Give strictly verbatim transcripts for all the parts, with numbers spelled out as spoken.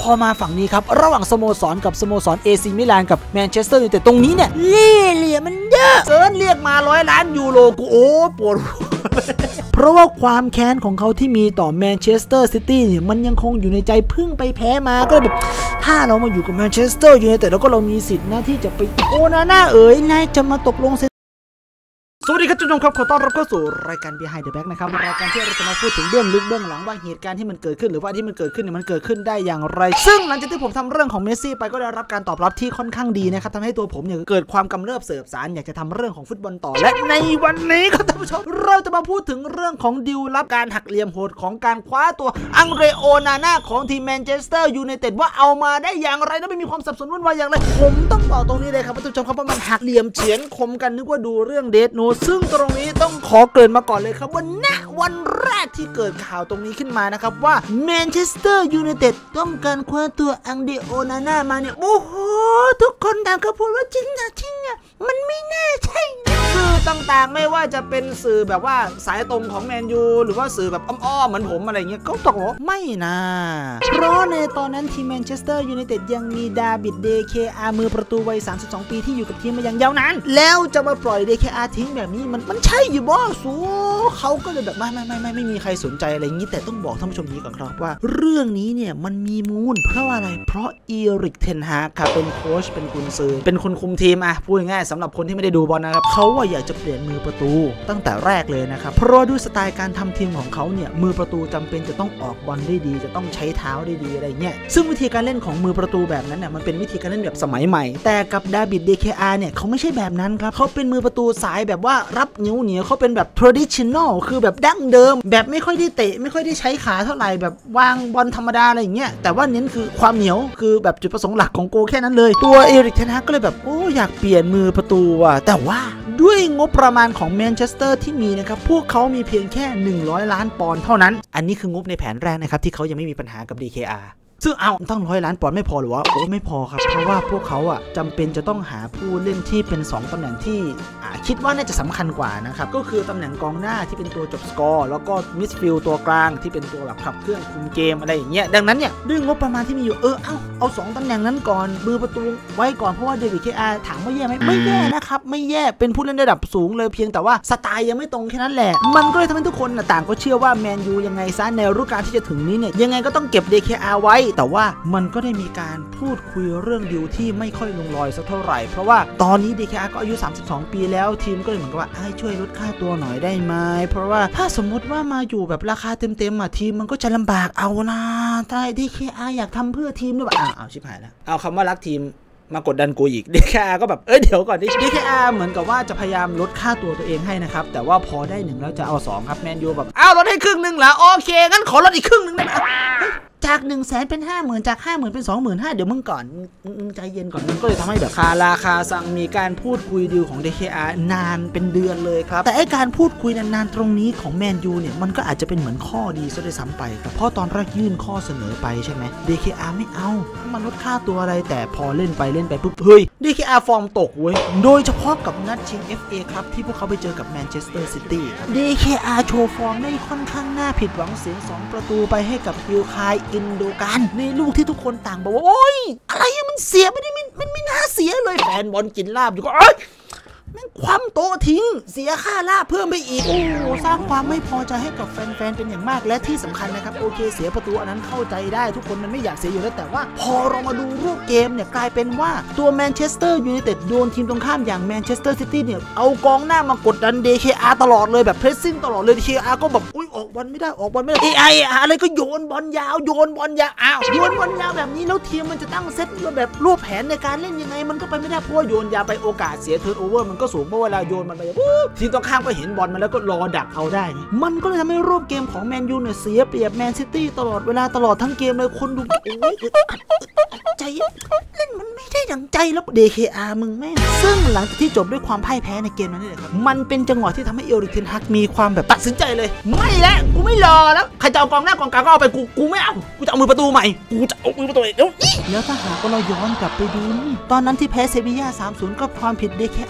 พอมาฝั่งนี้ครับระหว่างสโมสรกับสโมสรเอซีมิลานกับแมนเชสเตอร์ยูไนเต็ดตรงนี้เนี่ยเล่ห์เหลี่ยมันเยอะเซิร์นเรียกมาร้อยล้านยูโรกูโอ้ปวดเพราะว่าความแค้นของเขาที่มีต่อแมนเชสเตอร์ซิตี้เนี่ยมันยังคงอยู่ในใจเพิ่งไปแพ้มาก็แบบถ้าเรามาอยู่กับแมนเชสเตอร์ยูไนเต็ดแล้วก็เรามีสิทธิ์นะที่จะไปโอนาน่าเอ๋ยนายจะมาตกลงสวัสดีครับทุกท่านครับขอต้อนรับเข้าสู่รายการ Behind the Back นะครับรายการที่เราจะมาพูดถึงเบื้องลึกเบื้องหลังว่าเหตุการณ์ที่มันเกิดขึ้นหรือว่าที่มันเกิดขึ้นเนี่ยมันเกิดขึ้นได้อย่างไรซึ่งหลังจากที่ผมทำเรื่องของเมสซี่ไปก็ได้รับการตอบรับที่ค่อนข้างดีนะครับทำให้ตัวผมเนี่ยเกิดความกำเริบเสบสารอยากจะทำเรื่องของฟุตบอลต่อและในวันนี้ครับท่านผู้ชมเราจะมาพูดถึงเรื่องของดีลลับการหักเหลี่ยมโหดของการคว้าตัวอังเดรโอนาน่าของทีมแมนเชสเตอร์ยูไนเต็ดว่าเอามาได้อย่างไรและไม่มีความสับสนวุ่นวายอย่างไรผมต้องบอกตรงนี้เลยครับท่านผู้ชมครับว่ามันหักเหลี่ยมเฉือนคมกันนึกว่าดูเรื่องเดธโนซึ่งตรงนี้ต้องขอเกริ่นมาก่อนเลยครับว่าณวันแรกที่เกิดข่าวตรงนี้ขึ้นมานะครับว่าแมนเชสเตอร์ยูไนเต็ดต้องการคว้าตัวอังเดโอนาน่ามาเนี่ยโอ้โหทุกคนต่างก็พูดว่าจริงอะจริงอะมันไม่แน่ใช่สื่อต่างๆไม่ว่าจะเป็นสื่อแบบว่าสายตรงของแมนยูหรือว่าสื่อแบบอ้อมๆเหมือนผมอะไรเงี้ยก็ตกว่าไม่นะเพราะในตอนนั้นทีมแมนเชสเตอร์ยูไนเต็ดยังมีดาวิดเดเคอาร์มือประตูวัยสามสิบสองปีที่อยู่กับทีมมาอย่างยาวนานแล้วจะมาปล่อยเดเคอาร์ทิ้งแบบนี้มันมันใช่อยู่บ่สูเขาก็เลยแบบไม่ไม่ไม่ไม่ไม่มีใครสนใจอะไรอย่างนี้แต่ต้องบอกท่านผู้ชมนี้ก่อนครับว่าเรื่องนี้เนี่ยมันมีมูลเพราะอะไรเพราะอีริกเทนฮากครับเป็นโค้ชเป็นกุนซือเป็นคนคุมทีมอะพูดง่ายๆสำหรับคนที่ไม่ได้ดูบอลนะครับเขาว่าอยากจะเปลี่ยนมือประตูตั้งแต่แรกเลยนะครับเพราะด้วยสไตล์การทำทีมของเขาเนี่ยมือประตูจำเป็นจะต้องออกบอลได้ดีจะต้องใช้เท้าได้ดีอะไรเงี้ยซึ่งวิธีการเล่นของมือประตูแบบนั้นเนี่ยมันเป็นวิธีการเล่นแบบสมัยใหม่แต่กับดาวิดเดเคอาร์เนี่ยเขาไม่ใช่แบบนั้นครับเขาเป็นมือประตูสายแบบว่ารับนิ้วเหนียวเขาเป็นแบบ traditional คือแบบดั้งเดิมแบบไม่ค่อยได้เตะไม่ค่อยได้ใช้ขาเท่าไหร่แบบวางบอลธรรมดาอะไรอย่างเงี้ยแต่ว่าเน้นคือความเหนียวคือแบบจุดประสงค์หลักของโกแค่นั้นเลยตัวเอริกเทนฮากก็เลยแบบโอ้อยากเปลี่ยนมือประตูว่ะแต่ว่าด้วยงบประมาณของแมนเชสเตอร์ที่มีนะครับพวกเขามีเพียงแค่หนึ่งร้อยล้านปอนด์เท่านั้นอันนี้คืองบในแผนแรกนะครับที่เขายังไม่มีปัญหากับ ดี เค อาร์ ซึ่งเอาตั้งร้อยล้านปอนด์ไม่พอหรือวะโอ้ไม่พอครับเพราะว่าพวกเขาอ่ะจำเป็นจะต้องหาผู้เล่นที่เป็นสองตำแหน่งที่คิดว่าน่าจะสำคัญกว่านะครับก็คือตำแหน่งกองหน้าที่เป็นตัวจบสกอร์แล้วก็มิดฟิลด์ตัวกลางที่เป็นตัวแบบขับเครื่องคุมเกมอะไรอย่างเงี้ยดังนั้นเนี่ยด้วยงบประมาณที่มีอยู่เออเอาเอาสองตำแหน่งนั้นก่อนมือประตูไว้ก่อนเพราะว่าเดวิดเคอาร์ถามว่าแย่ไหมไม่แย่นะครับไม่แย่เป็นผู้เล่นระดับสูงเลยเพียงแต่ว่าสไตล์ยังไม่ตรงแค่นั้นแหละมันก็เลยทำให้ทุกคนต่างก็เชื่อว่าแมนยูยังไงซะในฤดูกาลที่จะถึงนี้เนี่ยยังไงก็ต้องเก็บ ดี เค อาร์ ไว้แต่ว่ามันก็ได้มีการพูดคุยเรื่องดิวที่ไม่ค่อยลงรอยสักเท่าไหร่เพราะว่าตอนนี้ ดี เค อาร์ ก็อายุสามสิบสองปีแล้วทีมก็เลยเหมือนกับว่าให้ช่วยลดค่าตัวหน่อยได้ไหมเพราะว่าถ้าสมมติว่ามาอยู่แบบราคาเต็มๆอ่ะทีมมันก็จะลำบากเอานะถ้า ดี เค อาร์ อยากทำเพื่อทีมด้วยอ้าวเอาชิบหายแล้วเอาคำว่ารักทีมมากดดันกูอีก ดี เค อาร์ ก็แบบเอ้ยเดี๋ยวก่อนดิ ดี เค อาร์ เหมือนกับว่าจะพยายามลดค่าตัวตัวเองให้นะครับแต่ว่าพอได้หนึ่งแล้วจะเอาสองครับแมนยูแบบอ้าวลดให้ครึ่งนึงเหรอโอเคงั้นขอลดอีกครึ่งนึงได้ไหมจากหนึ่งแสนเป็นห้าหมื่นจากห้าหมื่นเป็นสองหมื่นห้าเดี๋ยวมึงก่อนมึงใจเย็นก่อนมันก็เลยทำให้แบบคาราคาซังมีการพูดคุยดีลของ ดี เค อาร์ นานเป็นเดือนเลยครับแต่ไอการพูดคุยนานๆตรงนี้ของแมนยูเนี่ยมันก็อาจจะเป็นเหมือนข้อดีซะด้วยซ้ำไปครับเพราะตอนแรกยื่นข้อเสนอไปใช่ไหม ดี เค อาร์ ไม่เอามันลดค่าตัวอะไรแต่พอเล่นไปเล่นไปปุ๊บเฮ้ย ดี เค อาร์ ฟอร์มตกเว้ยโดยเฉพาะกับนัดชิง เอฟ เอ ครับที่พวกเขาไปเจอกับแมนเชสเตอร์ซิตี้ ดี เค อาร์ โชว์ฟอร์มได้ค่อนข้างน่าผิดหวังเสียงสองประตูไปให้กับฮิลคายอินโดกันในลูกที่ทุกคนต่างบอกว่าโอ๊ยอะไรมันเสียไม่ได้มันมันไม่น่าเสียเลยแฟนบอลกินลาบอยู่ก็เอ้ยแม่งคว่ำโต๊ะทิ้งเสียค่าลาบเพิ่มไปอีกโอ้สร้างความไม่พอใจให้กับแฟนๆเป็นอย่างมากและที่สำคัญนะครับโอเคเสียประตูอันนั้นเข้าใจได้ทุกคนมันไม่อยากเสียอยู่แล้วแต่ว่าพอเรามาดูรูปเกมเนี่ยกลายเป็นว่าตัวแมนเชสเตอร์ยูไนเต็ดโดนทีมตรงข้ามอย่างแมนเชสเตอร์ซิตี้เนี่ยเอากองหน้ามากดดัน ดี เค อาร์ ตลอดเลยแบบเพรสซิ่งตลอดเลย ดี เค อาร์ ก็แบบอุ้ยออกบอลไม่ได้ออกบอลไม่ได้ เอ ไอ อะไรก็โยนบอลยาวโยนบอลยาวอ้าวโยนบอลยาวแบบนี้แล้วทีมมันจะตั้งเซตแบบรูปแผนในการเล่นยังไงมันก็ไปไม่ได้เพราะโยนยาวไปโอกาสเสียเทิร์นโอเวอร์มันก็สูงเพราะเวลาโยนมันไปทีมตรงข้ามก็เห็นบอลมาแล้วก็รอดักเอาได้มันก็เลยทำให้รูปเกมของแมนยูเนี่ยเสียเปรียบแมนซิตี้ตลอดเวลาตลอดทั้งเกมเลยคนดูโอ้ยใจเล่นมันไม่ได้ดังใจแล้ว ดี เค อาร์ มึงแม่งซึ่งหลังจากที่จบด้วยความพ่ายแพ้ในเกมนั้นนี่แหละครับมันเป็นจังหวะที่ทำให้เอริกเทนฮากมีความแบบตัดสินใจเลยไม่แล้วกูไม่รอแล้วใครจะเอากองหน้ากองกลางก็เอาไปกูกูไม่เอากูจะเอามือประตูใหม่กูจะเอามือประตูเดี๋ยวนี้แล้วถ้าหากว่าเราย้อนกลับไปดูนี่ตอนนั้นที่แพ้เซบีย่า สามศูนย์ ก็ความผิด ดี เค อาร์ นะ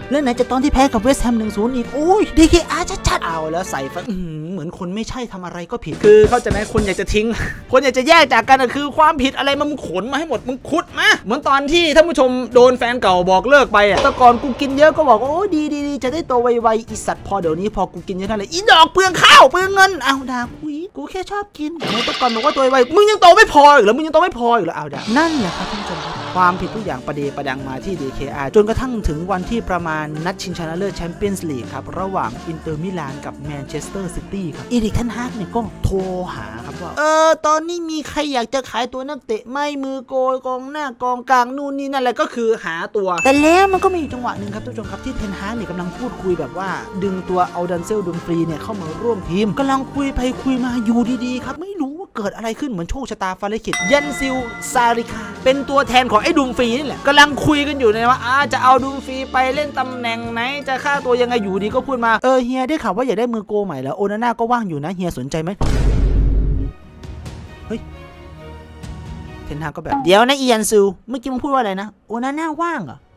แล้วไหนจะตอนที่แพ้กับเวสต์แฮม หนึ่งศูนย์ อีกโอ้ย ดี เค อาร์ ชัดๆเอาแล้วใส่ฟันเหมือนคนไม่ใช่ทำอะไรก็ผิดคือเข้าใจไหมคนอยากจะทิ้งคนอยากจะแยกจากกันคือความผิดอะไรมึงขนมาให้หมดมึงขุดมาเหมือนตอนที่ท่านผู้ชมโดนแฟนเก่าบอกเลิกไปอ่ะแต่ก่อนกูกินเยอะก็บอกโอ้ดีดีจะได้โตไวๆอีสัตว์พอเดี๋ยวนี้พอกูกินเยอะเท่าไหร่อีดอกเปลืองข้าวเปลืองเงินเอาด่ากูกูแค่ชอบกินเมื่อก่อนบอกว่าตัวไวมึงยังโตไม่พออีกเหรอมึงยังโตไม่พออีกเหรอเอาด่านั่นแหละครับท่านผู้ชมความผิดทุกอย่างประเดประดังมาที่ ดี เค อาร์ จนกระทั่งถึงวันที่ประมาณนัดชิงชนะเลิศแชมเปี้ยนส์ลีกครับระหว่างอินเตอร์มิลานกับแมนเชสเตอร์ซิตี้ครับอีริก เทน ฮากเนี่ยก็โทรหาครับว่าเออตอนนี้มีใครอยากจะขายตัวนักเตะไม่มือโกยกองหน้ากองกลางนู่นนี่นั่นอะไรก็คือหาตัวแต่แล้วมันก็มีจังหวะหนึ่งครับทุกท่านครับที่เทน ฮากเนี่ยกำลังพูดคุยแบบว่าดึงตัวเอาดันเซลดุมฟรีเนี่ยเข้ามาร่วมทีมกำลังคุยไปคุยมาอยู่ดีๆครับไม่รู้ว่าเกิดอะไรขึ้นเหมือนโชคชะตาฟ้าลิขิตยันซิลซาริคาเป็นตัวแทนของไอ้ดุมฟรีนี่แหละกำลังคุยกันอยู่นะว่าอาจะเอาดุมฟรีไปเล่นตำแหน่งไหนจะค่าตัวยังไงอยู่ดีก็พูดมาเออเฮียได้ข่าวว่าอยากได้มือโกใหม่แล้วโอนาน่าก็ว่างอยู่นะเฮียสนใจไหมเฮ้ยเทน ฮากก็แบบเดี๋ยวนะอียันซิลเมื่อกี้มึงพูดว่าอะไรนะโอนาน่าว่างเหรอ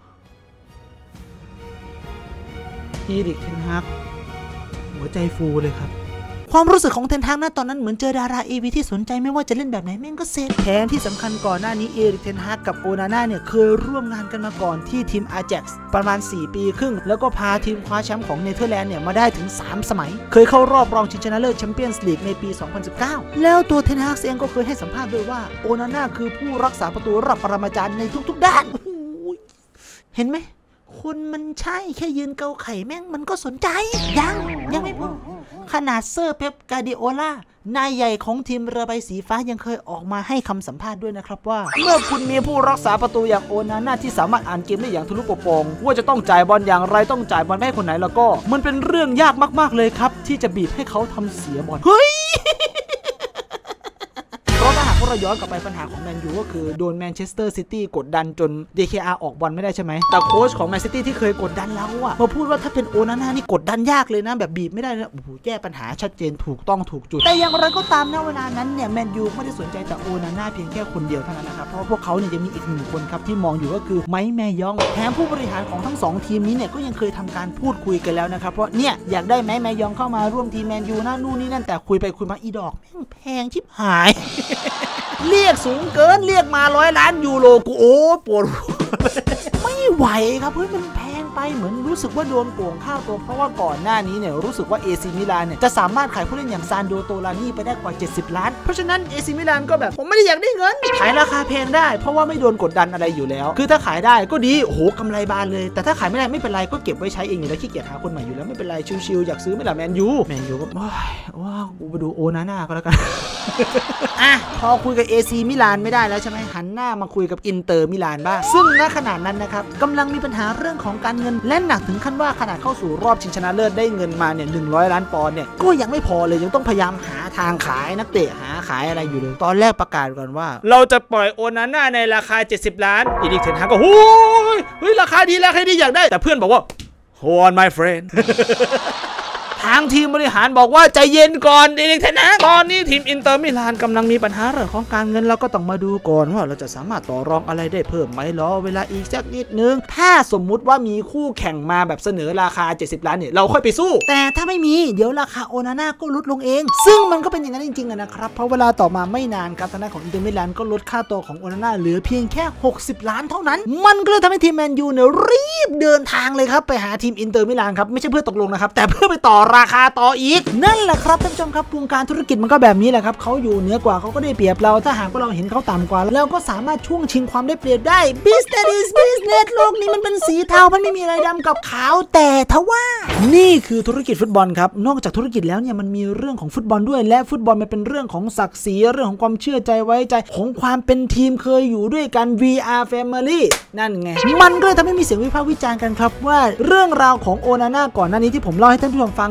อีริก เทน ฮากหัวใจฟูเลยครับความรู้สึกของเทน ฮากนะตอนนั้นเหมือนเจอดารา เอ วี ที่สนใจไม่ว่าจะเล่นแบบไหนแม่งก็เซตแถมที่สำคัญก่อนหน้านี้เอริก เทน ฮากกับโอนาน่าเนี่ยเคยร่วมงานกันมาก่อนที่ทีมอาแจ็กซ์ประมาณสี่ปีครึ่งแล้วก็พาทีมคว้าแชมป์ของเนเธอร์แลนด์เนี่ยมาได้ถึงสามสมัยเคยเข้ารอบรองชิงชนะเลิศแชมเปี้ยนส์ลีกในปีสองพันสิบเก้าแล้วตัวเทน ฮากเองก็เคยให้สัมภาษณ์ด้วยว่าโอนาน่าคือผู้รักษาประตูระดับปรมาจารย์ในทุกๆด้านเห็นไหมคนมันใช่แค่ยืนเกาไข่แม่งมันก็สนใจยังยังไม่พอขนาดเซอร์เป๊ป การ์ดิโอลานายใหญ่ของทีมเรือใบสีฟ้ายังเคยออกมาให้คำสัมภาษณ์ด้วยนะครับว่าเมื่อคุณมีผู้รักษาประตูอย่างโอนาน่าที่สามารถอ่านเกมได้อย่างทะลุปะปองว่าจะต้องจ่ายบอลอย่างไรต้องจ่ายบอลให้คนไหนแล้วก็มันเป็นเรื่องยากมากๆเลยครับที่จะบีบให้เขาทำเสียบอลเฮ้ยเพราะถ้าหากเราย้อนกลับไปปัญหาของแมนยูก็คือโดนแมนเชสเตอร์ซิตี้กดดันจน ดี เค อาร์ ออกบอลไม่ได้ใช่ไหมแต่โค้ชของแมนซิตี้ที่เคยกดดันเราอะมาพูดว่าถ้าเป็นโอนาน่านี่กดดันยากเลยนะแบบบีบไม่ได้นะโอ้โหแก้ปัญหาชัดเจนถูกต้องถูกจุดแต่อย่างไรก็ตามนะเวลานั้นเนี่ยแมนยูไม่ได้สนใจแต่โอนาน่าเพียงแค่คนเดียวเท่านั้นนะครับเพราะพวกเขาเนี่ยยังมีอีกหนึ่งคนครับที่มองอยู่ก็คือไมค์ แมยองแถมผู้บริหารของทั้งสองทีมนี้เนี่ยก็ยังเคยทำการพูดคุยกันแล้วนะครับเพราะเนี่ยอยากได้ไมค์ แมยองเข้ามาร่วมทีมแมนยูนะนู่นนี่นั่นแต่คุยไปคุยมาอีดอกแม่งแพงชิบหายเรียกสูงเกินเรียกมาร้อยล้านยูโรกูโอ้ปวดไม่ไหวครับเฮ้ยมันแพงไปเหมือนรู้สึกว่าโดนโกงค่าตัวเพราะว่าก่อนหน้านี้เนี่ยรู้สึกว่าเอซีมิลานเนี่ยจะสามารถขายผู้เล่นอย่างซานโดโตลานี่ไปได้กว่าเจ็ดสิบล้านเพราะฉะนั้นเอซีมิลานก็แบบผมไม่ได้อยากได้เงินขายราคาแพงได้เพราะว่าไม่โดนกดดันอะไรอยู่แล้วคือถ้าขายได้ก็ดีโอ้โหกำไรบานเลยแต่ถ้าขายไม่ได้ไม่เป็นไรก็เก็บไว้ใช้เองอยู่แล้วขี้เกียจหาคนใหม่อยู่แล้วไม่เป็นไรชิวๆอยากซื้อไม่ละแมนยูแมนยูก็ว้ายว้าวกูไปดูโอนาน่าก็แล้วกันอ่ะพอคุยกับเอซีมิลานไม่ได้แล้วใช่ไหมหันหน้ามาคุยกับอินเตอร์มิลานบ้างซึ่งณขณะนั้นนะครับกำลังมีปัญหาเรื่องของการเงินและหนักถึงขั้นว่าขนาดเข้าสู่รอบชิงชนะเลิศได้เงินมาเนี่ยหนึ่งร้อยล้านปอนด์เนี่ยก็ยังไม่พอเลยยังต้องพยายามหาทางขายนักเตะหาขายอะไรอยู่เลยตอนแรกประกาศก่อนว่าเราจะปล่อยโอนาน่าในราคาเจ็ดสิบล้านอีดิกเทนฮากก็โอ้ยเฮ้ยราคาดีราคาดีอยากได้แต่เพื่อนบอกว่า Hold on my friend ทางทีมบริหารบอกว่าใจเย็นก่อนเด็กๆนะตอนนี้ทีมอินเตอร์มิลานกำลังมีปัญหาเรื่องของการเงินเราก็ต้องมาดูก่อนว่าเราจะสามารถต่อรองอะไรได้เพิ่มไหมรอเวลาอีกสักนิดนึงถ้าสมมุติว่ามีคู่แข่งมาแบบเสนอราคาเจ็ดสิบล้านเนี่ยเราค่อยไปสู้แต่ถ้าไม่มีเดี๋ยวราคาโอนาน่าก็ลดลงเองซึ่งมันก็เป็นอย่างนั้นจริงๆนะครับเพราะเวลาต่อมาไม่นานครับทางด้านของอินเตอร์มิลานก็ลดค่าตัวของโอนาน่าเหลือเพียงแค่หกสิบล้านเท่านั้นมันก็เลยทำให้ทีมแมนยูเนี่ยรีบเดินทางเลยครับไปหาทีมอินเตอร์มิลานครับไม่ใช่เพื่อตกลงนะครับแต่เพื่อไปต่อราคาต่ออีกนั่นแหละครับท่านผู้ชมครับวงการธุรกิจมันก็แบบนี้แหละครับเขาอยู่เหนือกว่าเขาก็ได้เปรียบเราถ้าหากว่าเราเห็นเขาต่ำกว่าแล้วก็สามารถช่วงชิงความได้เปรียบได้ Business is business โลกนี้มันเป็นสีเทามันไม่มีอะไรดำกับขาวแต่ทว่านี่คือธุรกิจฟุตบอลครับนอกจากธุรกิจแล้วเนี่ยมันมีเรื่องของฟุตบอลด้วยและฟุตบอลมันเป็นเรื่องของศักดิ์ศรีเรื่องของความเชื่อใจไว้ใจของความเป็นทีมเคยอยู่ด้วยกัน วี อาร์ Family นั่นไงมันก็เลยทำให้มีเสียงวิพากษ์วิจารณ์กันครับว่าเรื่องราวของโอนาน่าก่อนหน้านี้ที่ผมเล่าให้ท่านผู้ชมฟังเนี่ย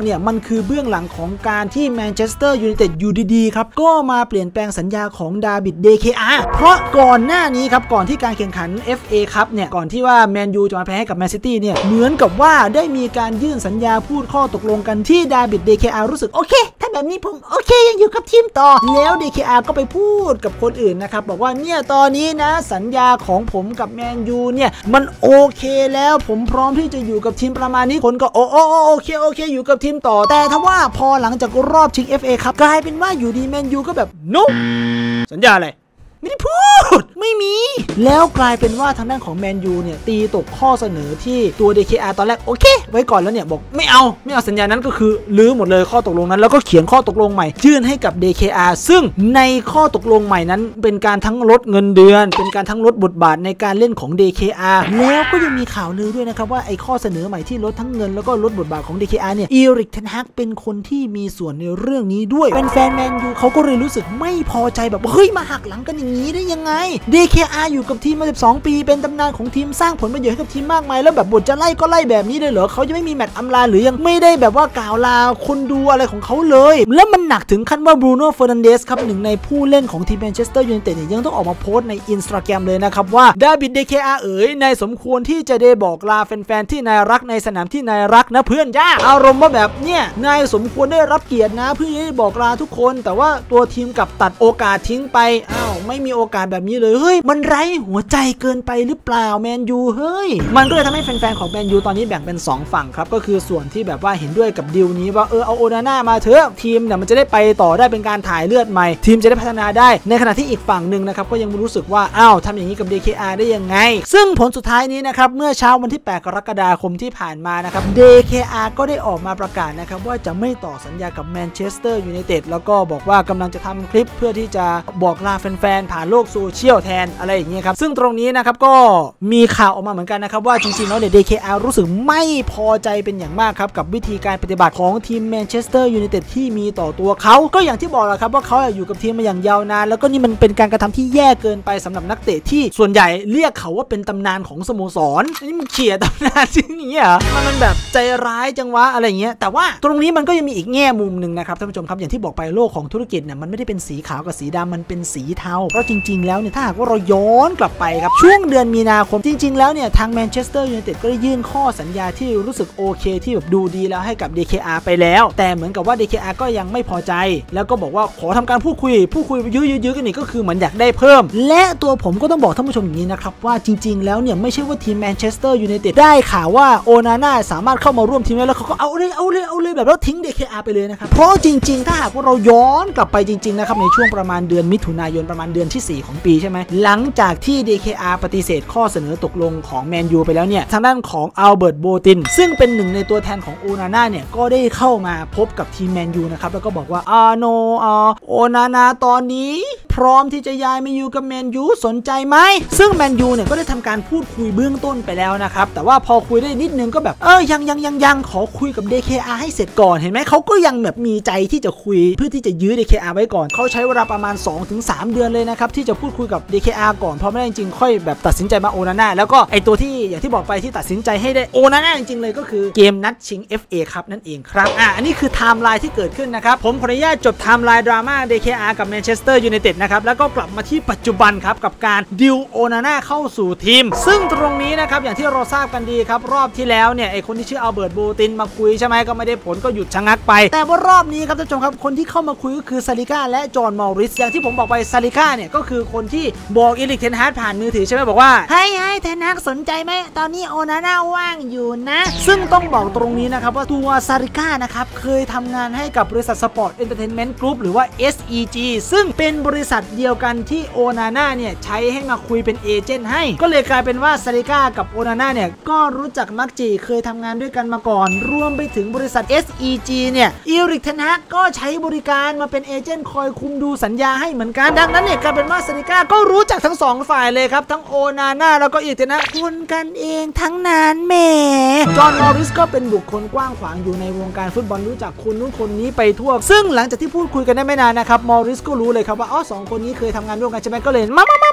เนี่ยมันคือเบื้องหลังของการที่แมนเชสเตอร์ยูไนเต็ดอยู่ดีๆครับก็มาเปลี่ยนแปลงสัญญาของดาวิด เด เค อาร์ เพราะก่อนหน้านี้ครับก่อนที่การแข่งขัน เอฟ เอ ครับเนี่ยก่อนที่ว่าแมนยูจะมาแพ้ให้กับแมนซิตี้เนี่ยเหมือนกับว่าได้มีการยื่นสัญญาพูดข้อตกลงกันที่ดาวิด เด เค อาร์ รู้สึกโอเคถ้าแบบนี้ผมโอเคยังอยู่กับทีมต่อแล้ว เด เค อาร์ ก็ไปพูดกับคนอื่นนะครับบอกว่าเนี่ยตอนนี้นะสัญญาของผมกับแมนยูเนี่ยมันโอเคแล้วผมพร้อมที่จะอยู่กับทีมประมาณนี้คนก็โอ้โอ้โอเคโอเคอยู่กับทีมต่อแต่ถ้าว่าพอหลังจากรอบชิง เอฟ เอ ครับกลายเป็นว่าอยู่ดีแมนยูก็แบบโน้สัญญาอะไรไม่ได้พูดไม่มีแล้วกลายเป็นว่าทางด้านของแมนยูเนี่ยตีตกข้อเสนอที่ตัว เด เค อาร์ ตอนแรกโอเคไว้ก่อนแล้วเนี่ยบอกไม่เอาไม่เอาสัญญานั้นก็คือลื้อหมดเลยข้อตกลงนั้นแล้วก็เขียนข้อตกลงใหม่ยื่นให้กับ เด เค อาร์ ซึ่งในข้อตกลงใหม่นั้นเป็นการทั้งลดเงินเดือนเป็นการทั้งลดบทบาทในการเล่นของ เด เค อาร์ แล้วก็ยังมีข่าวลือด้วยนะครับว่าไอ้ข้อเสนอใหม่ที่ลดทั้งเงินแล้วก็ลดบทบาทของ เด เค อาร์ เนี่ยอีริก เทนฮากเป็นคนที่มีส่วนในเรื่องนี้ด้วยเป็นแฟนแมนยูเขาก็เลยรู้สึกไม่พอใจแบบเฮ้ยมาหักหลังกันอย่างนี้ได้ยังไงเด เค อาร์ อยู่กับทีมมาสิบสองปีเป็นตำนานของทีมสร้างผลประโยชน์ให้กับทีมมากมายแล้วแบบบทจะไล่ก็ไล่แบบนี้เลยเหรอเขาจะไม่มีแมตช์อำลาหรือยังไม่ได้แบบว่ากล่าวลาคนดูอะไรของเขาเลยแล้วมันหนักถึงขั้นว่าบรูโน่ เฟอร์นันเดสครับหนึ่งในผู้เล่นของทีมแมนเชสเตอร์ยูไนเต็ดเนี่ยยังต้องออกมาโพสต์ใน อินสตาแกรม เลยนะครับว่าดาวิด เด เค อาร์ เอ๋ยนายสมควรที่จะได้บอกลาแฟนๆที่นายรักในสนามที่นายรักนะเพื่อนจ้าอารมณ์ว่าแบบเนี่ยนายสมควรได้รับเกียรตินะเพื่อได้บอกลาทุกคนแต่ว่าตัวทีมกลับตัดโอกาสทิ้งไปอ้าวไม่มีโอกาสแบบนี้เลยเฮ้ยมันไร้หัวใจเกินไปหรือเปล่าแมนยูเฮ้ยมันก็เลยทำให้แฟนๆของแมนยูตอนนี้แบ่งเป็นสองฝั่งครับก็คือส่วนที่แบบว่าเห็นด้วยกับดีลนี้ว่าเออเอาโอนาน่ามาเถอะทีมเนี่ยมันจะได้ไปต่อได้เป็นการถ่ายเลือดใหม่ทีมจะได้พัฒนาได้ในขณะที่อีกฝั่งหนึ่งนะครับก็ยังรู้สึกว่าอ้าวทำอย่างนี้กับ เด เค อาร์ ได้ยังไงซึ่งผลสุดท้ายนี้นะครับเมื่อเช้าวันที่แปดกรกฎาคมที่ผ่านมานะครับ เด เค อาร์ ก็ได้ออกมาประกาศนะครับว่าจะไม่ต่อสัญญากับแมนเชสเตอร์ยูไนเต็ดแล้วก็บอกว่ากำลังจะทำคลิปเพื่อที่จะบอกลาแฟนๆผ่านโลกโซเชียลแทนอะไรอย่างเงี้ยครับซึ่งตรงนี้นะครับก็มีข่าวออกมาเหมือนกันนะครับว่าจริงๆแล้วเนี่ย เด เค อาร์ รู้สึกไม่พอใจเป็นอย่างมากครับกับวิธีการปฏิบัติของทีมแมนเชสเตอร์ยูไนเต็ดที่มีต่อตัวเขาก็อย่างที่บอกแหละครับว่าเขาอยู่กับทีมมาอย่างยาวนานแล้วก็นี่มันเป็นการกระทำที่แย่เกินไปสำหรับนักเตะที่ส่วนใหญ่เรียกเขาว่าเป็นตำนานของสโมสรนี่มันเขี่ยตำนานจริงอย่างเงี้ยมันมันแบบใจร้ายจังวะอะไรเงี้ยแต่ว่าตรงนี้มันก็ยังมีอีกแง่มุมหนึ่งนะครับท่านผู้ชมครับอย่างที่บอกไปโลกของธุรกิจเนี่ยมันไม่ได้เป็นสีขาวกับสีดำมันเป็นสีเทาเพราะจริงๆแล้วเนี่ยถ้าหากว่าเราย้อนกลับไปครับช่วงเดือนมีนาคมจริงๆแล้วเนี่ยทางแมนเชสเตอร์ยูไนเต็ดก็ได้ยื่นข้อสัญญาที่รู้สึกโอเคที่แบบดูดีแล้วให้กับ เด เค อาร์ ไปแล้วแต่เหมือนกับว่า เด เค อาร์ ก็ยังไม่พอใจแล้วก็บอกว่าขอทำการพูดคุยพูดคุยยื้อๆกันนี่ก็คือเหมือนอยากได้เพิ่มและตัวผมก็ต้องบอกท่านผู้ชมอย่างนี้นะครับว่าจริงๆแล้วเนี่ยไม่ใช่ว่าทีมแมนเชสเตอร์ยูไนเต็ดได้ข่าวว่าโอนาน่าสามารถเข้ามาร่วมทีมแล้วเขาก็เอาเลยเอาเลยเอาเลยแบบแล้วทิ้ง เด เค อาร์ ไปเลยนะครับเพราะจริงๆถ้าหากว่าเราย้อนกลับไปจริงๆนะครับในช่วงประมาณเดือนมิถุนายนประมาณเดือนที่สี่ของปีใช่ไหมหลังจากที่ เด เค อาร์ ปฏิเสธข้อเสนอตกลงของแมนยูไปแล้วเนี่ยทางด้านของอัลเบิร์ต โบตินซึ่งเป็นหนึ่งในตัวแทนของโอนาน่าเนี่ยก็ได้เข้ามาพบกับทีมแมนยูนะครับแล้วก็บอกว่าอาโนอาโอนาน่าตอนนี้พร้อมที่จะย้ายมาอยู่กับแมนยูสนใจไหมซึ่งแมนยูเนี่ยก็ได้ทำการพูดคุยเบื้องต้นไปแล้วนะครับแต่ว่าพอคุยได้นิดนึงก็แบบเออยังยังยังยังขอคุยกับ เด เค อาร์ ให้เสร็จก่อนเห็นไหมเขาก็ยังแบบมีใจที่จะคุยเพื่อที่จะยื้อ เด เค อาร์ ไว้ก่อนเขาใช้เวลาประมาณ สองถึงสาม เดือนเลยนะครับที่จะพูดคุยกับ เด เค อาร์ ก่อนพอไม่ได้จริงๆค่อยแบบตัดสินใจมาโอนาน่าแล้วก็ไอตัวที่อย่างที่บอกไปที่ตัดสินใจให้ได้โอนาน่าจริงๆเลยก็คือเกมนัดชิง เอฟ เอ ครับนั่นเองครับอ่ะอันนี้คือไทม์ไลน์ที่เกิดขึ้นนะครับผมขออนุญาตจบไทม์ไลน์ดราม่า เด เค อาร์ กับแมนเชสเตอร์ยูไนเต็ดนะครับแล้วก็กลับมาที่ปัจจุบันครับกับการดิวโอนาน่าเข้าสู่ทีมซึ่งตรงนี้นะครับอย่างที่เราทราบกันดีครับรอบที่แล้วเนี่ยไอคนที่ชื่ออัลเบิร์ต โบตินมาคุยใช่ไหมก็ไม่ได้ผลก็หยุดชะงักไปแต่ว่ารอบนี้ครับท่านผู้ชมครับคนที่เข้ามาคุยก็คือซาลิก้าและจอห์น มอริสอย่างที่ผมบอกไปซาลิก้าเนี่ยก็คือคนที่บอกอีริก เทนฮากผ่านมือถือใช่ไหมบอกว่าให้ให้เทนฮากสนใจไหมตอนนี้โอนาน่าว่างอยู่นะซึ่งต้องบอกตรงนี้นะครับว่าตัวซาลิก้านะครับเคยทำงานให้กับบริษัทสปอร์ตเอนเตอร์เทนเมนต์กรุ๊ปหรือว่า เอส อี จี ซึ่งเป็นบริษัทเดียวกันที่โอนาน่าเนี่ยใช้ให้มาคุยเป็นเอเจนต์ให้ก็เลยกลายเป็นว่าซาลิก้ากับโอนาน่าเนี่ยก็รู้จักมักจีเคยทำงานด้วยกันมาก่อนรวมไปถึงบริษัท เอส อี จี เนี่ยอีริก เทนฮากก็ใช้บริการมาเป็นเอเจนต์คอยคุมดูสัญญาให้เหมือนกันดังนั้นเนี่ยกลายเป็นว่าซาลิก้าก็รู้จักทั้งสองฝ่ายเลยครับทั้งโอนาน่าแล้วก็อีริก เทนฮากคนกันเองทั้งนั้นแหมจอห์น มอริสก็เป็นบุคคลกว้างขวางอยู่ในวงการฟุตบอลรู้จักคนนู้นคนนี้ไปทั่วซึ่งหลังจากที่พูดคุยกันได้ไม่นานนะครับมอริสก็รู้เลยครับว่าอ๋อสองคนนี้เคยทำงานร่วมกันใช่ไหมก็เลยมามามามามา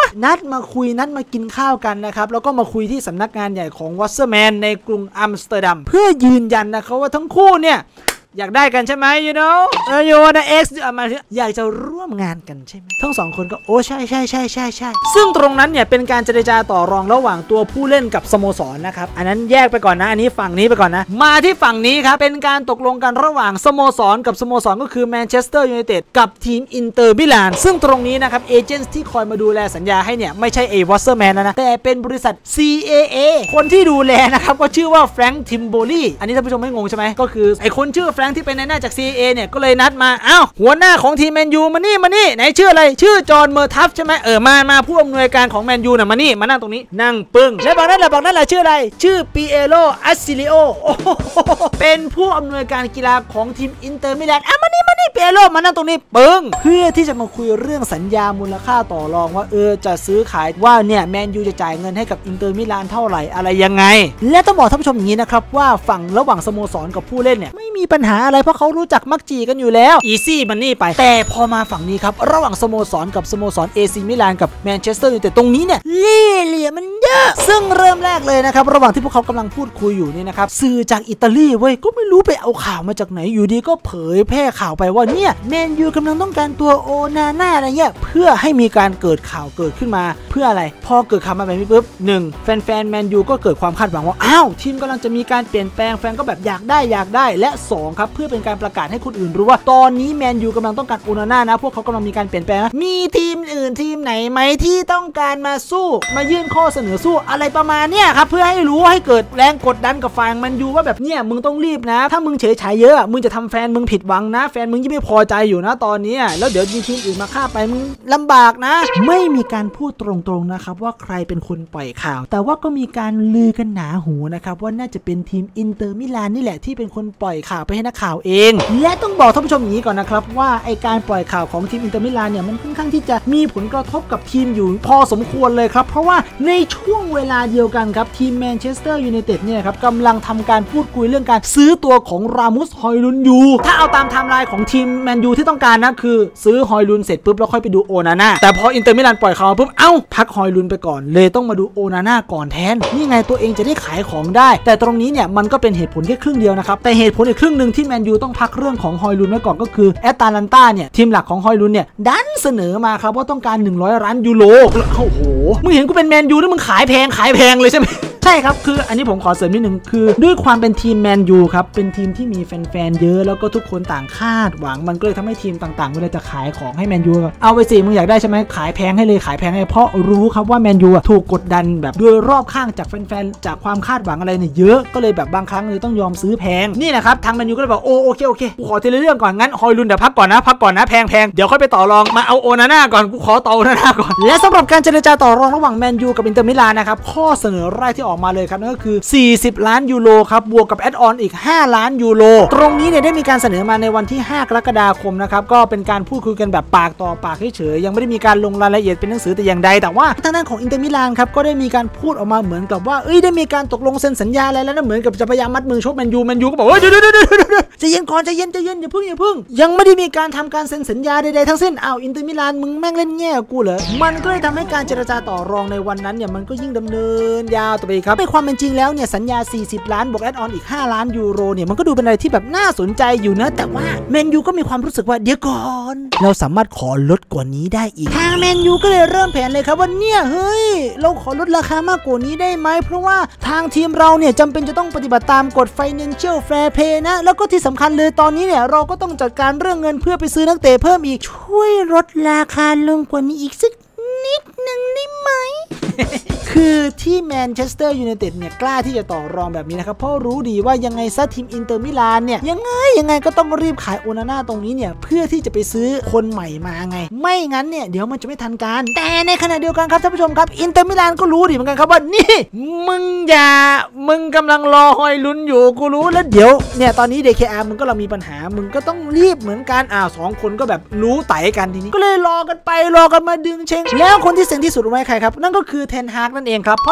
นัดมาคุยนัดมากินข้าวกันนะครับแล้วก็มาคุยที่สำนักงานใหญ่ของวอสเซอร์แมนในกรุงอัมสเตอร์ดัมเพื่อยืนยันนะครับว่าทั้งคู่เนี่ยอยากได้กันใช่ไหม you know เออ you wanna X มาอยากจะร่วมงานกันใช่ไหมทั้งสองคนก็โอ้ใช่ใช่ใช่ใช่ใช่ซึ่งตรงนั้นเนี่ยเป็นการเจรจาต่อรองระหว่างตัวผู้เล่นกับสโมสรนะครับอันนั้นแยกไปก่อนนะอันนี้ฝั่งนี้ไปก่อนนะมาที่ฝั่งนี้ครับเป็นการตกลงกันระหว่างสโมสรกับสโมสรก็คือแมนเชสเตอร์ยูไนเต็ดกับทีมอินเตอร์มิลานซึ่งตรงนี้นะครับเอเจนต์ที่คอยมาดูแลสัญญาให้เนี่ยไม่ใช่เอวอสเซอร์แมนนะแต่เป็นบริษัท ซี เอ เอ คนที่ดูแลนะครับก็ชื่อว่าแฟรงค์ทิมโบลีอันนี้ท่านผู้ชมไม่งงใช่ไหมก็คือไอคนชื่อแฟรงค์ที่เป็นในหน้าจาก ซี เอ เนี่ยก็เลยนัดมาอ้าวหัวหน้าของทีมแมนยูมานี่มานี่ไหนชื่ออะไรชื่อจอห์นเมอร์ทัฟใช่ไหมเออมามาผู้อำนวยการของแมนยูน่ะมานี่มานั่งตรงนี้นั่งปึ้งแล้วบอกนั่นแหละบอกนั่นแหละชื่ออะไรชื่อปิเอโรอัสซิลิโอเป็นผู้อำนวยการกีฬาของทีมอินเตอร์มิลานอ่ะมานี่มานี่ปิเอโรมานั่งตรงนี้ปึ้งเพื่อที่จะมาคุยเรื่องสัญญามูลค่าต่อรองว่าเออจะซื้อขายว่าเนี่ยแมนยูจะจ่ายเงินให้กับอินเตอร์มิลานเท่าไหร่อะไรยังไงและต้องบอกท่านผู้ชมอย่างนี้นะครับว่าฝั่งระหว่างสโมสรกับผู้เล่นเนี่ยไม่มีปัญหาอะไรเพราะเขารู้จักมักจีกันอยู่แล้วอีซี่มันนี่ไปแต่พอมาฝั่งนี้ครับระหว่างสโมสรกับสโมสร เอ ซี มิลานกับแมนเชสเตอร์ยูไนเต็ดตรงนี้เนี่ยเล่ห์เหลี่ยมมันเยอะซึ่งเริ่มแรกเลยนะครับระหว่างที่พวกเขากำลังพูดคุยอยู่นี่นะครับสื่อจากอิตาลีเว้ยก็ไม่รู้ไปเอาข่าวมาจากไหนอยู่ดีก็เผยแพร่ข่าวไปว่าเนี่ยแมนยูกำลังต้องการตัวโอนาน่าอะไรเงี้ยเพื่อให้มีการเกิดข่าวเกิดขึ้นมาเพื่ออะไรพอเกิดข่าวมาแบบนี้ปุ๊บหนึ่งแฟนๆแมนยูก็เกิดความคาดหวังว่าอ้าวทีมกำลังจะมีการเปลี่ยนแปลงแฟนก็แบบอยากได้อยากได้และสองครับเพื่อเป็นการประกาศให้คนอื่นรู้ว่าตอนนี้แมนยูกำลังต้องการโอนาน่านะพวกเขากำลังมีการเปลี่ยนแปลงมีทีมอื่นทีมไหนไหมที่ต้องการมาสู้มายื่นข้อเสนอสู้อะไรประมาณเนี้ยครับเพื่อให้รู้ให้เกิดแรงกดดันกับฝ่ายแมนยูว่าแบบเนี้ยมึงต้องรีบนะถ้ามึงเฉยฉายเยอะมึงจะทำแฟนมึงผิดหวังนะแฟนมึงยิ่งไม่พอใจอยู่นะตอนนี้แล้วเดี๋ยวมีทีมอื่นมาฆ่าไปมึงลำบากนะไม่มีการพูดตรงๆนะครับว่าใครเป็นคนปล่อยข่าวแต่ว่าก็มีการลือกันหนาหูนะครับว่าน่าจะเป็นทีมอินเตอร์มิลานนี่แหละที่เป็นคนปล่อยข่าวไปให้นักข่าวเองและต้องบอกท่านผู้ชมอย่างนี้ก่อนนะครับว่าไอการปล่อยข่าวของทีมอินเตอร์มิลานเนี่ยมันค่อนข้างที่จะมีผลกระทบกับทีมอยู่พอสมควรเลยครับเพราะว่าในช่วงเวลาเดียวกันครับทีมแมนเชสเตอร์ยูไนเต็ดเนี่ยครับกำลังทำการพูดคุยเรื่องการซื้อตัวของรามุสฮอยลุนยูถ้าเอาตามไทม์ไลน์ของทีมแมนยูที่ต้องการนะคือซื้อฮอยลุนเสร็จปุ๊บแล้วค่อยไปดูโอนาน่าแต่พออินเตอร์มิลานปล่อยข่าวปุ๊บเอ้าพักฮอยลุนไปก่อนเลยต้องมาดูโอนาน่าก่อนแทนนี่ไงตัวเองจะได้ขายของได้แต่ตรงนี้เนี่ยมันก็เป็นเหตุผลแค่ครึ่งเดียวนะครับแต่เหตุผลอีกครึ่งหนึ่งที่แมนยูต้องพักเรื่องของฮอยลุนไว้ก่อนก็คือแอตแลนต้าเนี่ยทีมหลักของฮอยลุนเนี่ยดันเสนอมาครับว่าต้องการหนึ่งร้อยล้านยูโรโอ้โหมึงเห็นกูเป็นแมนยูนี่มึงขายแพงขายแพงเลยใช่ไหมใช่ครับคืออันนี้ผมขอเสริมนิดนึงคือด้วยความเป็นทีมแมนยูครับเป็นทีมที่มีแฟนๆเยอะแล้วก็ทุกคนต่างคาดหวังมันก็เลยทำให้ทีมต่างๆเวลาจะขายของให้แมนยูเอาไปสิมึงอยากได้ใช่ไหมขายแพงให้เลยขายแพงให้เพราะรู้ครับว่าแมนยูถูกกดดันแบบด้วยรอบข้างจากแฟนๆจากความคาดหวังอะไรเนี่ยเยอะก็เลยแบบบางครั้งเลยต้องยอมซื้อแพงนี่นะครับทางแมนยูก็เลยบอกโอโอเคโอเคกูขอทีละเรื่องก่อนงั้นฮอยลุนเดี๋ยวพักก่อนนะพักก่อนนะแพงแพงเดี๋ยวค่อยไปต่อรองมาเอาโอนาน่าก่อนกูขอต่อโอนาน่าก่อนและสำหรับการเจรจาต่อรองระหว่างแมนยูกับอินเตอร์มิลานนะครับข้อเสนอแรกที่ออกมาเลยครับนั่นก็คือสี่สิบล้านยูโรครับบวกกับแอดออนอีกห้าล้านยูโรตรงนี้เนี่ยได้มีการเสนอมาในวันที่ห้ากรกฎาคมนะครับก็เป็นการพูดคุยกันแบบปากต่อปากเฉยๆยังไม่ได้มีการลงรายละเอียดเป็นหนังสือแต่อย่างใดแต่ว่าทางด้านของอินเตอร์มิลานครับก็ได้มีการพูดออกมาเหมือนกับว่าเอ้ยได้มีการตกลงเซ็นสัญญาอะไรแล้วนะเหมือนกับจะพยายามมัดมือชกแมนยูแมนยูก็บอกว่าเดี๋ยวเดี๋ยวเดี๋ยวใจเย็นก่อนใจเย็นใจเย็นอย่าพึ่งอย่าพึ่งยังไม่ได้มีการทำการเซ็นสัญญาใดๆทั้งสิ้นอ้าวอินเตอร์มิลานมึงแม่งเล่นแง่กูเหรอมันก็เลยทำให้การเจรจาต่อรองในวันนั้นเนี่ยมันก็ยิ่งดำเนินยาวต่อไปครับในความเป็นจริงแล้วเนี่ยสัญญาสี่สิบล้านบวกแอดออนอีกห้าล้านยูโรเนี่ยมันก็ดูเป็นอะไรที่แบบน่าสนใจอยู่นะแต่ว่าแมนยูก็มีความรู้สึกว่าเดี๋ยวก่อนเราสามารถขอลดกว่านี้ได้อีกทางแมนยูก็เลยเริ่มแผนเลยครับว่าเนี่ยเฮ้ยเราขอลดราคามากกว่านี้ได้ไหมเพราะว่าทางทีมเราเนี่ยจำเป็นจะต้องปฏิบัติตามกฎ Financial Fair Play นะแล้วก็ที่สำคัญเลยตอนนี้เนี่ยเราก็ต้องจัดการเรื่องเงินเพื่อไปซื้อนักเตะเพิ่มอีกช่วยลดราคาลงกว่านี้อีกสักนิดนึงได้ไหม คือที่แมนเชสเตอร์ยูไนเต็ดเนี่ยกล้าที่จะต่อรองแบบนี้นะครับเพราะรู้ดีว่ายังไงซะทีมอินเตอร์มิลานเนี่ยยังไงยังไงก็ต้องรีบขายโอนาน่าตรงนี้เนี่ยเพื่อที่จะไปซื้อคนใหม่มาไงไม่งั้นเนี่ยเดี๋ยวมันจะไม่ทันการแต่ในขณะเดียวกันครับท่านผู้ชมครับอินเตอร์มิลานก็รู้ดีเหมือนกันครับว่านี่มึงอย่ามึงกำลังรอฮอยลุนอยู่กูรู้แล้วเดี๋ยวเนี่ยตอนนี้ ดี เค อาร์ มึงก็เรามีปัญหามึงก็ต้องรีบเหมือนกันอ้าวสองคนก็แบบรู้ไต่กันทีนี้ก็เลยรอกันไปรอกันมาดึงเชงแล้วคนที่เซ็งที่สุดรู้ไหมใครครับนั่นก็คือเทนฮากนั่นเองครับเพราะ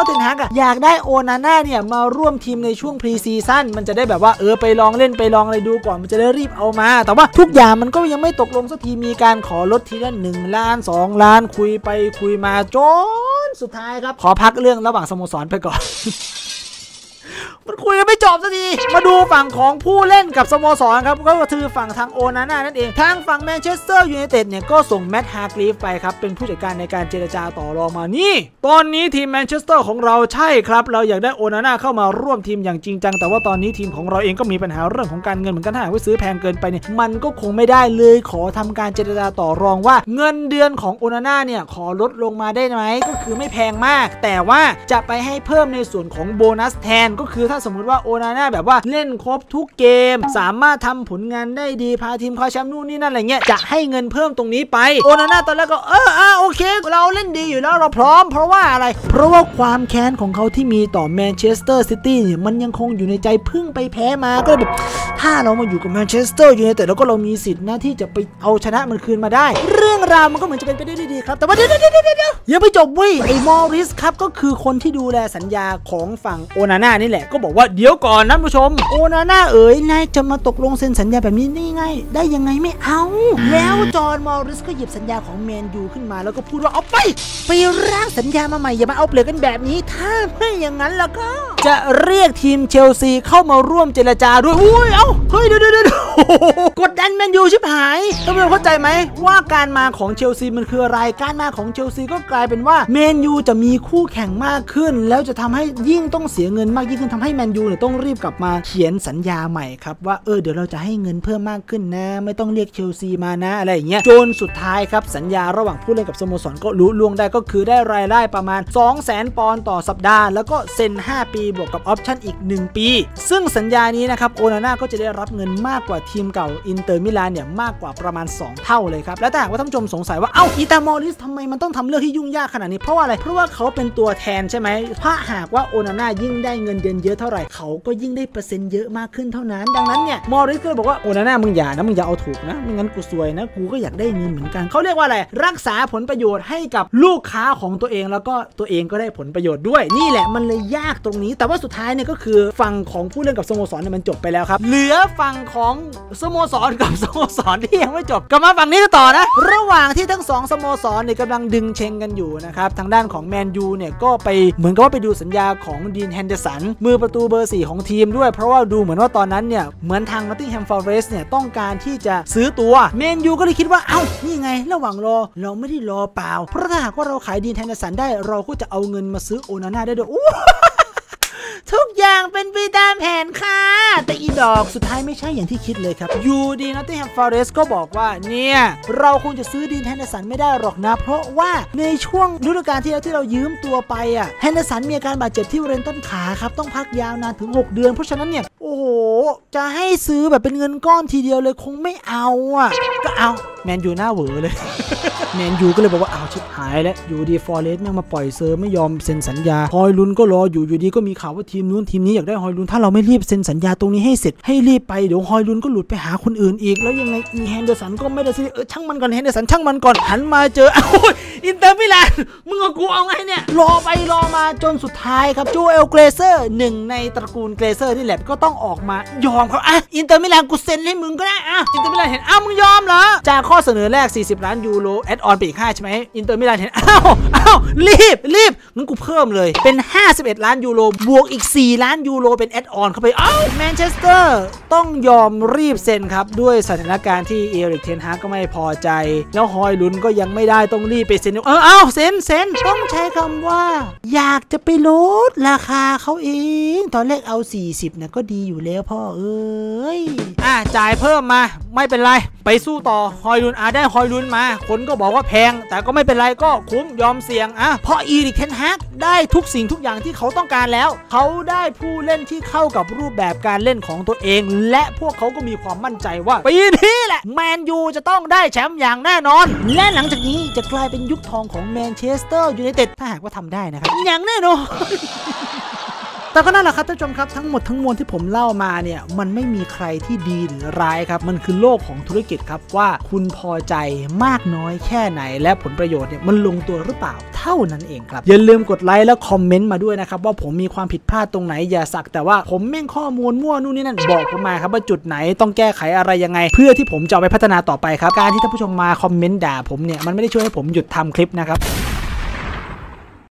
เทนฮากอะอยากได้โอนาน่าเนี่ยมาร่วมทีมในช่วงพรีซีซั่นมันจะได้แบบว่าเออไปลองเล่นไปลองอะไรดูก่อนมันจะได้รีบเอามาแต่ว่าทุกอย่างมันก็ยังไม่ตกลงสักทีมีการขอลดทีละหนึ่งล้านสองล้านคุยไปคุยมาจนสุดท้ายครับขอพักเรื่องระหว่างสโมสรไปก่อนมันคุยกันไม่จบสักทีมาดูฝั่งของผู้เล่นกับสโมสรครับก็คือฝั่งทางโอนาน่านั่นเองทางฝั่งแมนเชสเตอร์ยูไนเต็ดเนี่ยก็ส่งแมตต์ฮาร์กลีฟไปครับเป็นผู้จัดการในการเจรจาต่อรองมานี่ตอนนี้ทีมแมนเชสเตอร์ของเราใช่ครับเราอยากได้โอนาน่าเข้ามาร่วมทีมอย่างจริงจังแต่ว่าตอนนี้ทีมของเราเองก็มีปัญหาเรื่องของการเงินเหมือนกันถ้าหากว่าซื้อแพงเกินไปเนี่ยมันก็คงไม่ได้เลยขอทำการเจรจาต่อรองว่าเงินเดือนของโอนาน่าเนี่ยขอลดลงมาได้ไหมก็คือไม่แพงมากแต่ว่าจะไปให้เพิ่มในส่วนของโบนัสแทนก็คือถ้าสมมติว่าโอนาน่าแบบว่าเล่นครบทุกเกมสามารถทำผลงานได้ดีพาทีมคว้าแชมป์นู่นนี่นั่นอะไรเงี้ยจะให้เงินเพิ่มตรงนี้ไปโอนาน่าตอนแรกก็เอออ่ะโอเคเราเล่นดีอยู่แล้วเราพร้อมเพราะว่าอะไรเพราะว่าความแค้นของเขาที่มีต่อแมนเชสเตอร์ซิตี้เนี่ยมันยังคงอยู่ในใจเพิ่งไปแพ้มาก็เลยแบบถ้าเรามาอยู่กับแมนเชสเตอร์ยูไนเต็ดแล้วก็เรามีสิทธิ์นะที่จะไปเอาชนะมันคืนมาได้เรื่องราวมันก็เหมือนจะเป็นไปได้ดีครับแต่ว่าเดี๋ยวเดี๋ยวเดี๋ยวเดี๋ยวยังไม่จบเว้ยไอ้มอริสครับก็คือคนที่ดูแลสัญญาของฝั่งโอนาน่านี่แหละก็บอกว่าเดี๋ยวก่อนนะผู้ชมโอนาน่าเอ๋ยนายจะมาตกลงเซ็นสัญญาแบบนี้นี่ไงได้ยังไงไม่เอาแล้วจอห์นมอริสก็หยิบสัญญาของแมนยูขึ้นมาแล้วก็พูดว่าเอาไปไปร่างสัญญามาใหม่อย่ามาเอาเปลือกกันแบบนี้ถ้าไม่อย่างนั้นแล้วก็จะเรียกทีมเชลซีเข้ามาร่วมเจรจาด้วยอุ้ยเอ้าเฮ้ยเดี๋ยวเดี๋ยวกดดันแมนยูชิบหายท่านผู้ชมเข้าใจไหมว่าการมาของเชลซีมันคืออะไรการมาของเชลซีก็กลายเป็นว่าแมนยูจะมีคู่แข่งมากขึ้นแล้วจะทำให้ยิ่งต้องเสียเงินมากยิ่งขึ้นทำให้แมนยูเนี่ยต้องรีบกลับมาเขียนสัญญาใหม่ครับว่าเออเดี๋ยวเราจะให้เงินเพิ่มมากขึ้นนะไม่ต้องเรียกเชลซีมานะอะไรอย่างเงี้ยจนสุดท้ายครับสัญญาระหว่างผู้เล่นกับสโมสรก็รู้ล่วงได้ก็คือได้รายได้ประมาณ สองแสน ปอนด์ต่อสัปดาห์แล้วก็เซ็นห้าปีบวกกับออปชั่นอีกหนึ่งปีซึ่งสัญญานี้นะครับโอนาน่าก็จะได้รับเงินมากกว่าทีมเก่าอินเตอร์มิลานเนี่ยมากกว่าประมาณสองเท่าเลยครับและถ้าหากว่าท่านผู้ชมสงสัยว่าเอ้าอีตามอริสทำไมมันต้องทำเรื่องที่ยุ่งยากขนาดนี้เพราะว่าอะไรเพราะว่าเขาเป็นตัวแทนใช่ไหมถ้าหากว่าโอนาน่ายิ่งได้เงินเดือนเยอะเท่าไหร่เขาก็ยิ่งได้เปอร์เซ็นต์เยอะมากขึ้นเท่านั้นดังนั้นเนี่ยมอริสก็เลยบอกว่าโอนาน่ามึงอย่านะมึงอย่าเอาถูกนะไม่งั้นกูซวยนะกูก็อยากได้เงินเหมือนกันเขาเรียกว่าอะไรรักษาผลประโยชน์ให้กับลูกค้าของตัวเองแล้วก็ตัวเองก็ได้ผลประโยชน์ด้วยนี่แหละมันเลยยากตรงนี้แต่ว่าสุดท้ายเนี่ยก็คือฝั่งของผู้เล่นกับสโมสรเนี่ยมันจบไปแล้วครับเหลือฝั่งของสโมสรกับสโมสรที่ยังไม่จบกลับมาฝั่งนี้กันต่อนะระหว่างที่ทั้งสองสโมสรเนี่ยกำลังดึงเชงกันอยู่นะครับทางด้านของแมนยูเนี่ยก็ไปเหมือนกับว่าไปดูสัญญาของดีนแฮนเดอร์สันมือประตูเบอร์สี่ของทีมด้วยเพราะว่าดูเหมือนว่าตอนนั้นเนี่ยเหมือนทางนอตติงแฮมฟอเรสต์เนี่ยต้องการที่จะซื้อตัวแมนยูก็เลยคิดว่าเอ้านี่ไงระหว่างรอเราไม่ได้รอเปล่าเพราะถ้าหากว่าเราขายดีนแฮนเดอร์สันได้เราก็จะเอาเงินมาซื้อโอนาน่าได้ด้วยทุกอย่างเป็นไปตามแผนค่ะแต่อีดอกสุดท้ายไม่ใช่อย่างที่คิดเลยครับยูดีนอตติงแฮมฟอเรสต์ก็บอกว่าเนี่ยเราคงจะซื้อดีนแฮนเดอร์สันไม่ได้หรอกนะเพราะว่าในช่วงฤดูกาลที่แล้วที่เรายืมตัวไปอ่ะแฮนเดอร์สันมีอาการบาดเจ็บที่บริเวณต้นขาครับต้องพักยาวนานถึงหกเดือนเพราะฉะนั้นเนี่ยโอ้โหจะให้ซื้อแบบเป็นเงินก้อนทีเดียวเลยคงไม่เอาอ่ะก็เอาแมนยูหน้าเหวอเลย แมนยูก็เลยบอกว่าเอาชิบหายแล้วยูดีฟอเรสต์แม่งมาปล่อยเซอร์ไม่ยอมเซ็นสัญญาฮอยลุนก็รออยู่อยู่ดีก็มีข่าวว่าทีมนู้นทีมนี้อยากได้ฮอยลุนถ้าเราไม่รีบเซ็นสัญญาตรงนี้ให้เสร็จให้รีบไปเดี๋ยวฮอยลุนก็หลุดไปหาคนอื่นอีกแล้วยังไงอีแฮนเดอร์สันก็ไม่ได้ซื้อเออช่างมันก่อนแฮนเดอร์สันช่างมันก่อนหันมาเจออ้าวอินเตอร์มิลานมึงกับกูเอาไงเนี่ยรอไปรอมาจนสุดท้ายครับโจเอลเกรเซอร์หนึ่งในตระกูลเกรเซอร์นี่แหละก็ต้องออกมายอมครับอ่ะอินเตอร์มิลานกูเซ็นให้มึงก็ได้อ่ะอินเตอร์มิลานเห็นอ้าวมึงยอมเหรอจากข้อเสนอแรกสี่สิบล้านยูโรแอดออนไปอีกห้าใช่ไหมอินเตอร์มิลานเห็นอ้าวอ้าวรีบรีบงั้นกูเพิ่มเลยเป็นห้าสิบเอ็ดล้านยูโรบวกอีกสี่ล้านยูโรเป็นแอดออนเข้าไปอ้าวแมนเชสเตอร์ต้องยอมรีบเซ็นครับด้วยสถานการณ์ที่เอริกเทนฮากก็ไม่พอใจแล้วฮอยลุนก็ยังไม่ได้ต้องรีบไปเซ็นเอออ้าวเซ็นเซ็นต้องใช้คำว่าอยากจะไปลดราคาเขาเองตอนแรกเอาสี่สิบเนี่ยก็ดีอยู่แล้วพ่อเอ้ยอ่ะจ่ายเพิ่มมาไม่เป็นไรไปสู้ต่อฮอยลุนอ่ะได้ฮอยลุนมาคนก็บอกว่าแพงแต่ก็ไม่เป็นไรก็คุ้มยอมเสี่ยงอ่ะเพราะอีริกเทนฮากได้ทุกสิ่งทุกอย่างที่เขาต้องการแล้วเขาได้ผู้เล่นที่เข้ากับรูปแบบการเล่นของตัวเองและพวกเขาก็มีความมั่นใจว่าปีนี้แหละแมนยูจะต้องได้แชมป์อย่างแน่นอนและหลังจากนี้จะกลายเป็นยุคทองของแมนเชสเตอร์ยูไนเต็ดถ้าหากว่าทำได้นะครับอย่างแน่นอนแต่ก็นั่นแหละครับท่านผู้ชมครับทั้งหมดทั้งมวลที่ผมเล่ามาเนี่ยมันไม่มีใครที่ดีหรือร้ายครับมันคือโลกของธุรกิจครับว่าคุณพอใจมากน้อยแค่ไหนและผลประโยชน์เนี่ยมันลงตัวหรือเปล่าเท่านั้นเองครับอย่าลืมกดไลค์และคอมเมนต์มาด้วยนะครับว่าผมมีความผิดพลาดตรงไหนอย่าสักแต่ว่าผมแม่งข้อมูลมั่วนู่นนี่นั่นบอกผมมาครับว่าจุดไหนต้องแก้ไขอะไรยังไงเพื่อที่ผมจะเอาไปพัฒนาต่อไปครับการที่ท่านผู้ชมมาคอมเมนต์ด่าผมเนี่ยมันไม่ได้ช่วยให้ผมหยุดทำคลิปนะครับ